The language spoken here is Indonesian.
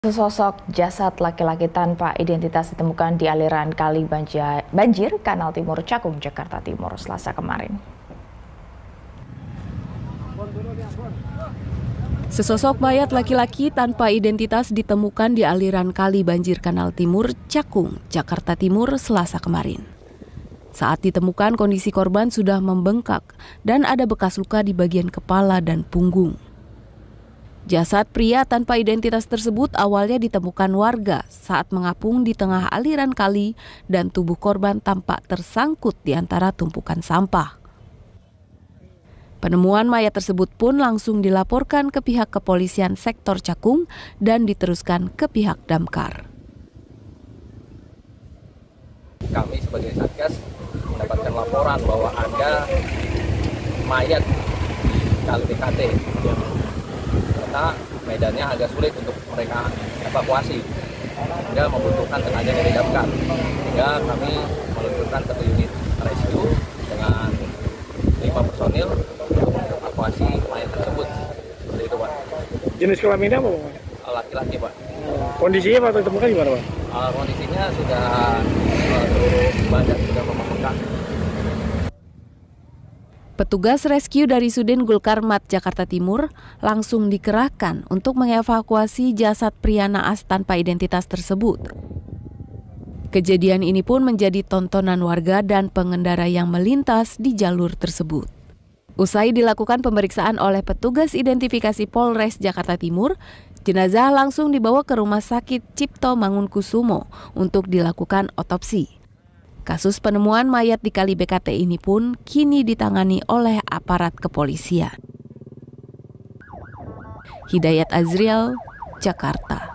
Sesosok jasad laki-laki tanpa identitas ditemukan di aliran kali banjir Kanal Timur Cakung, Jakarta Timur, Selasa kemarin. Sesosok mayat laki-laki tanpa identitas ditemukan di aliran kali banjir Kanal Timur Cakung, Jakarta Timur, Selasa kemarin. Saat ditemukan, kondisi korban sudah membengkak dan ada bekas luka di bagian kepala dan punggung. Jasad pria tanpa identitas tersebut awalnya ditemukan warga saat mengapung di tengah aliran kali dan tubuh korban tampak tersangkut di antara tumpukan sampah. Penemuan mayat tersebut pun langsung dilaporkan ke pihak kepolisian sektor Cakung dan diteruskan ke pihak Damkar. Kami sebagai Satgas mendapatkan laporan bahwa ada mayat di kali BKT. Karena medannya agak sulit untuk mereka evakuasi, sehingga membutuhkan tenaga dari damkar. Sehingga kami meluncurkan 1 unit rescue dengan 5 personil untuk mengevakuasi mayat tersebut. Seperti itu, Pak. Jenis kelaminnya apa, Pak? Laki-laki, Pak. Kondisinya waktu ditemukan gimana, Pak? Kondisinya sudah seluruh badan sudah membengkak. Petugas rescue dari Sudin Gulkarmat, Jakarta Timur langsung dikerahkan untuk mengevakuasi jasad pria naas tanpa identitas tersebut. Kejadian ini pun menjadi tontonan warga dan pengendara yang melintas di jalur tersebut. Usai dilakukan pemeriksaan oleh petugas identifikasi Polres Jakarta Timur, jenazah langsung dibawa ke Rumah Sakit Cipto Mangunkusumo untuk dilakukan otopsi. Kasus penemuan mayat di kali BKT ini pun kini ditangani oleh aparat kepolisian. Hidayat Azriel, Jakarta.